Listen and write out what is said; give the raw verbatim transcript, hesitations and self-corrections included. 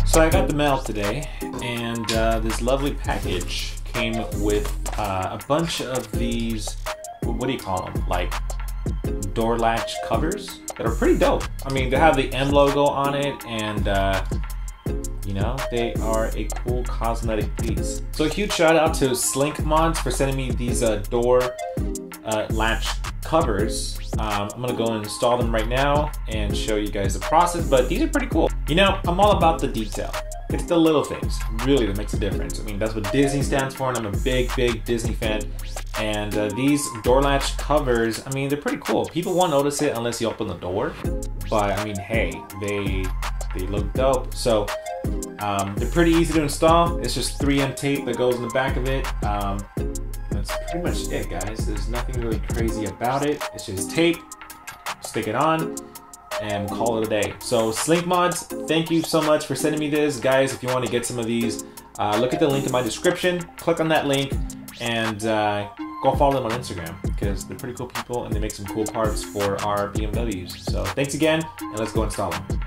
So I got the mail today, and uh, this lovely package came with uh, a bunch of these, what do you call them, like door latch covers that are pretty dope. I mean, they have the M logo on it, and uh, you know, they are a cool cosmetic piece. So a huge shout out to Slink Mods for sending me these uh, door uh, latch covers. Um, I'm gonna go and install them right now and show you guys the process, but these are pretty cool. You know, I'm all about the detail. It's the little things, really, that makes a difference. I mean, that's what Disney stands for, and I'm a big, big Disney fan. And uh, these door latch covers, I mean, they're pretty cool. People won't notice it unless you open the door, but I mean, hey, they they look dope. So um, they're pretty easy to install. It's just three M tape that goes in the back of it. Um, that's pretty much it, guys. There's nothing really crazy about it. It's just tape, stick it on, and call it a day. So Slink Mods, thank you so much for sending me this. Guys, if you want to get some of these, uh, look at the link in my description, click on that link, and uh, go follow them on Instagram, because they're pretty cool people and they make some cool parts for our B M Ws. So thanks again, and let's go install them.